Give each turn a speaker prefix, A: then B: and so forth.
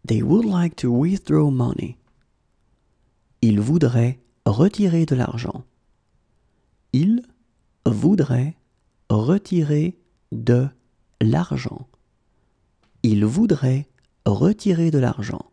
A: They would like to withdraw money. Ils voudraient retirer de l'argent. Ils voudraient retirer de l'argent. Ils voudraient retirer de l'argent.